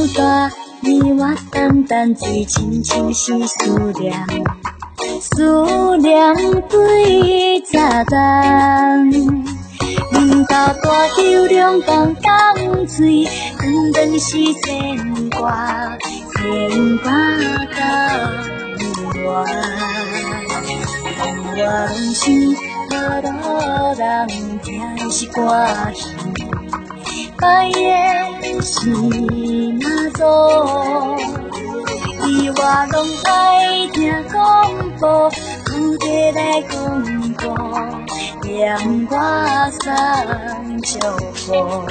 大，你我淡淡水，亲像是思念，思念对早冬。人到大酒两共冬醉，长长是牵挂，牵挂到永远。我心好多人听是歌戏，白夜是哪座？你我拢爱听广播，有地来讲歌，念我送祝福。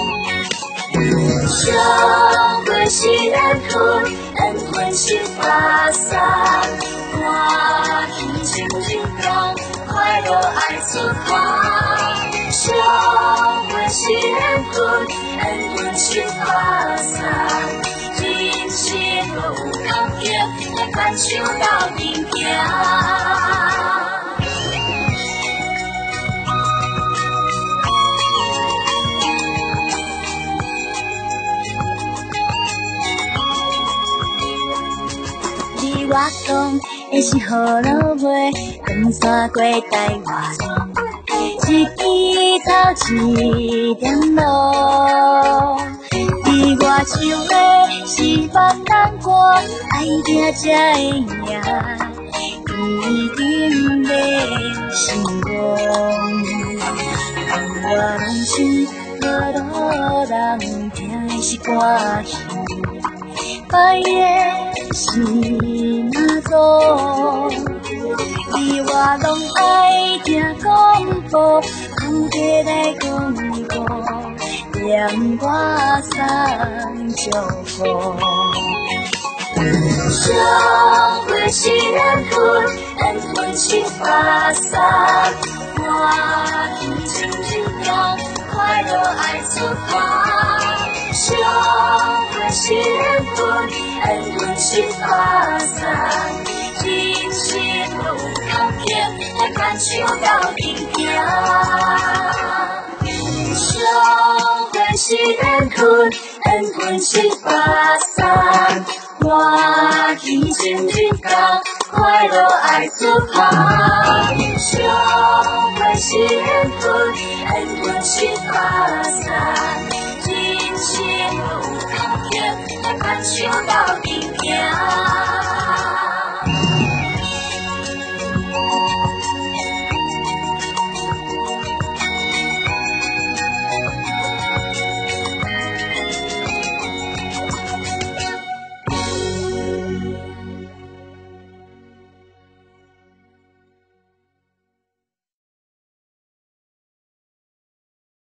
相会是缘分，缘分是发散，欢喜心情中，快乐爱出发。相会是缘分，缘分是发散，人生都有空隙，来感受到平行。我讲的是雨落尾，长山过台湾，一枝头一点露。伫我唱的是万人歌，爱听才会赢，一定要成功。我拢是好多人听的是歌戏，白夜是哪座？你我拢爱听广播，有地来讲歌，念我送祝福。相会是缘分，缘分是发散，欢喜心情中，快乐爱出发。相会是缘分，缘分是发散，人生都有空隙，来感受到平行。相会是缘分，缘分是发散，欢喜心情中，快乐爱出发。相会是缘分，缘分是发散。感受到